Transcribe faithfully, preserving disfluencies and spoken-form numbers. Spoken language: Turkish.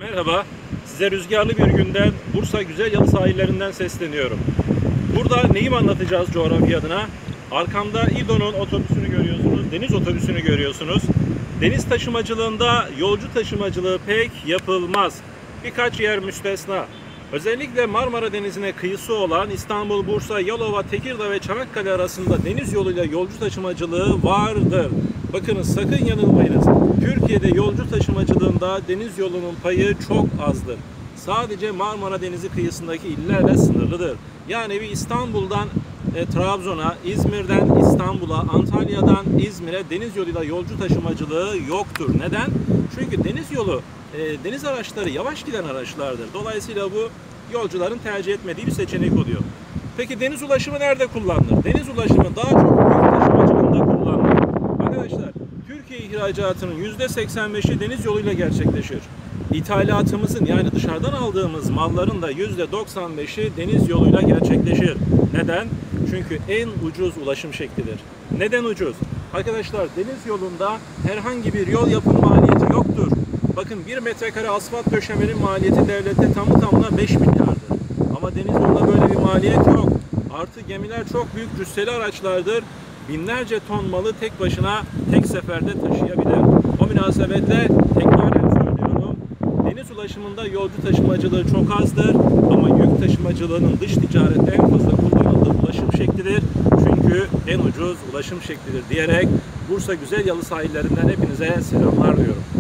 Merhaba, size rüzgarlı bir günden Bursa Güzelyalı sahillerinden sesleniyorum. Burada neyi anlatacağız coğrafya adına? Arkamda İDO'nun otobüsünü görüyorsunuz, deniz otobüsünü görüyorsunuz. Deniz taşımacılığında yolcu taşımacılığı pek yapılmaz. Birkaç yer müstesna. Özellikle Marmara Denizi'ne kıyısı olan İstanbul, Bursa, Yalova, Tekirdağ ve Çanakkale arasında deniz yoluyla yolcu taşımacılığı vardır. Bakınız, sakın yanılmayınız. Türkiye'de yolcu taşımacılığında deniz yolunun payı çok azdır. Sadece Marmara Denizi kıyısındaki illerle sınırlıdır. Yani bir İstanbul'dan e, Trabzon'a, İzmir'den İstanbul'a, Antalya'dan İzmir'e deniz yoluyla yolcu taşımacılığı yoktur. Neden? Çünkü deniz yolu, e, deniz araçları yavaş giden araçlardır. Dolayısıyla bu yolcuların tercih etmediği bir seçenek oluyor. Peki deniz ulaşımı nerede kullanılır? Deniz ulaşımı daha çok yük taşımacılığında kullanılır. Arkadaşlar, Türkiye ihracatının yüzde seksen beşi deniz yoluyla gerçekleşir. İthalatımızın, yani dışarıdan aldığımız malların da yüzde doksan beşi deniz yoluyla gerçekleşir. Neden? Çünkü en ucuz ulaşım şeklidir. Neden ucuz? Arkadaşlar, deniz yolunda herhangi bir yol yapım maliyeti yoktur. Bakın, bir metrekare asfalt döşemenin maliyeti devlette tamı tamına beş milyardır. Ama deniz yolunda böyle bir maliyet yok. Artı gemiler çok büyük cüsseli araçlardır. Binlerce ton malı tek başına tek seferde taşıyabilir. O münasebetle tekraren söylüyorum, deniz ulaşımında yolcu taşımacılığı çok azdır ama yük taşımacılığının dış ticarette en fazla kullanıldığı ulaşım şeklidir. Çünkü en ucuz ulaşım şeklidir diyerek Bursa Güzelyalı sahillerinden hepinize selamlar diyorum.